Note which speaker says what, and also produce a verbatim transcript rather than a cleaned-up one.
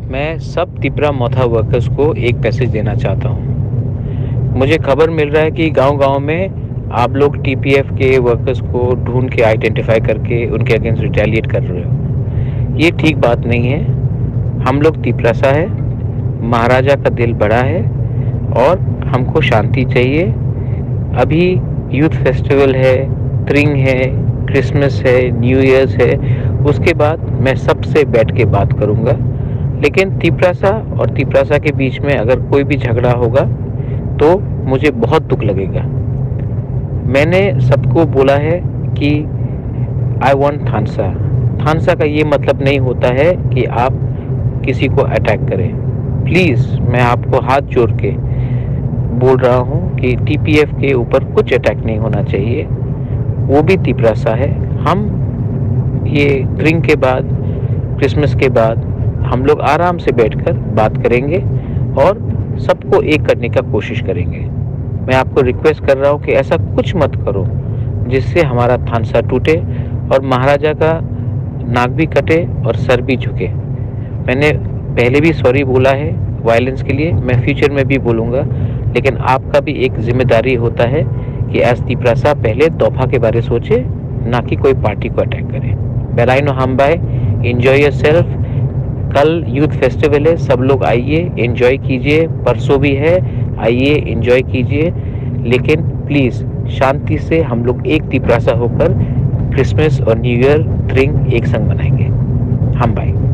Speaker 1: मैं सब तिपरा मौथा वर्कर्स को एक मैसेज देना चाहता हूँ। मुझे खबर मिल रहा है कि गांव-गांव में आप लोग टीपीएफ के वर्कर्स को ढूंढ के आइडेंटिफाई करके उनके अगेंस्ट रिटेलिएट कर रहे हो। ये ठीक बात नहीं है। हम लोग तिपरासा है, महाराजा का दिल बड़ा है और हमको शांति चाहिए। अभी यूथ फेस्टिवल है, त्रिंग है, क्रिसमस है, न्यू ईयर्स है, उसके बाद मैं सबसे बैठ के बात करूँगा। लेकिन तिपरासा और तिपरासा के बीच में अगर कोई भी झगड़ा होगा तो मुझे बहुत दुख लगेगा। मैंने सबको बोला है कि आई वांट थानसा। थानसा का ये मतलब नहीं होता है कि आप किसी को अटैक करें। प्लीज़ मैं आपको हाथ जोड़ के बोल रहा हूँ कि टीपीएफ के ऊपर कुछ अटैक नहीं होना चाहिए। वो भी तिपरासा है। हम ये त्रिंग के बाद, क्रिसमस के बाद हम लोग आराम से बैठकर बात करेंगे और सबको एक करने का कोशिश करेंगे। मैं आपको रिक्वेस्ट कर रहा हूँ कि ऐसा कुछ मत करो जिससे हमारा थानसा टूटे और महाराजा का नाक भी कटे और सर भी झुके। मैंने पहले भी सॉरी बोला है वायलेंस के लिए, मैं फ्यूचर में भी बोलूँगा, लेकिन आपका भी एक जिम्मेदारी होता है कि एज तिपरासा पहले तोहफा के बारे सोचे, ना कि कोई पार्टी को अटैक करे। बेलाइनो हम बाय, एंजॉय योर सेल्फ। कल यूथ फेस्टिवल है, सब लोग आइए, एंजॉय कीजिए। परसों भी है, आइए एंजॉय कीजिए। लेकिन प्लीज़ शांति से हम लोग एक तिपरासा होकर क्रिसमस और न्यू ईयर त्रिंग एक संग मनाएंगे। हम बाय।